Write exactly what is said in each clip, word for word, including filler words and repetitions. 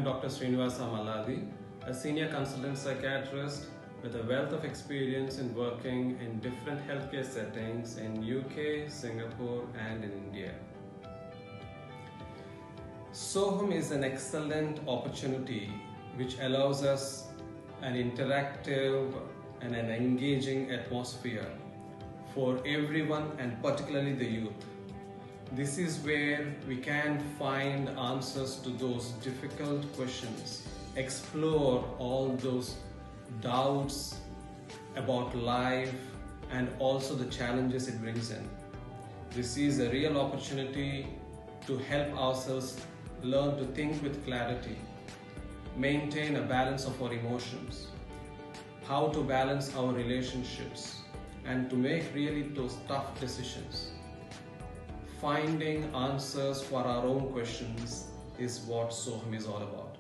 Doctor Srinivasa Malladi, a senior consultant psychiatrist with a wealth of experience in working in different healthcare settings in U K, Singapore and in India. Soham is an excellent opportunity which allows us an interactive and an engaging atmosphere for everyone and particularly the youth. This is where we can find answers to those difficult questions, explore all those doubts about life and also the challenges it brings in. This is a real opportunity to help ourselves learn to think with clarity, maintain a balance of our emotions, how to balance our relationships, and to make really those tough decisions. Finding answers for our own questions is what Soham is all about.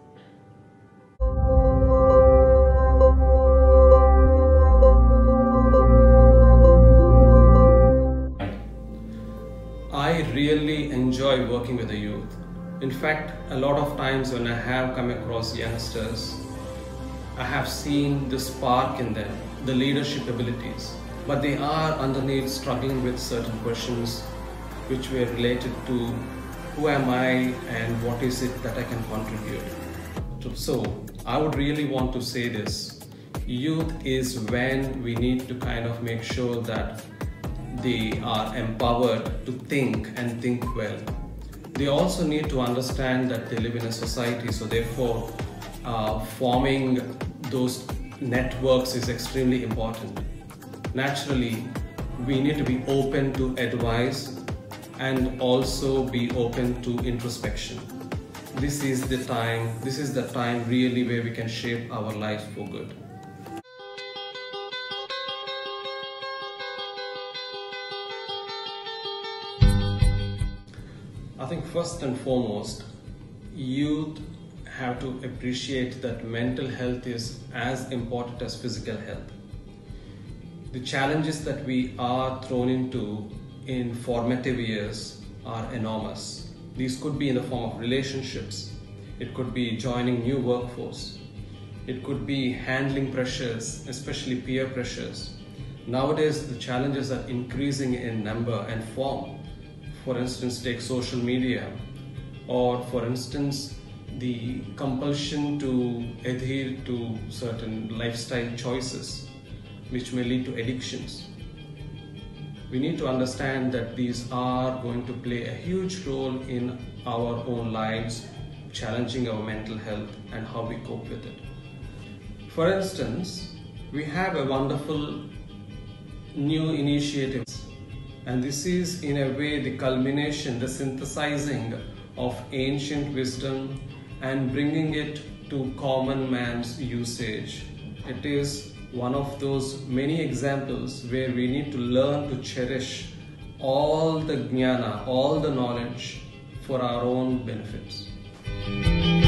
I really enjoy working with the youth. In fact, a lot of times when I have come across youngsters, I have seen the spark in them, the leadership abilities, but they are underneath struggling with certain questions which were related to who am I and what is it that I can contribute. So I would really want to say this: youth is when we need to kind of make sure that they are empowered to think and think well. They also need to understand that they live in a society, so therefore uh, forming those networks is extremely important. Naturally, we need to be open to advice and also be open to introspection. This is the time, this is the time really where we can shape our lives for good. I think first and foremost, youth have to appreciate that mental health is as important as physical health. The challenges that we are thrown into in formative years are enormous. These could be in the form of relationships, it could be joining new workforce, it could be handling pressures, especially peer pressures. Nowadays, the challenges are increasing in number and form. For instance, take social media, or for instance, the compulsion to adhere to certain lifestyle choices which may lead to addictions. We need to understand that these are going to play a huge role in our own lives, challenging our mental health and how we cope with it. For instance, we have a wonderful new initiative, and this is in a way the culmination, the synthesizing of ancient wisdom and bringing it to common man's usage. It is one of those many examples where we need to learn to cherish all the jnana, all the knowledge for our own benefits.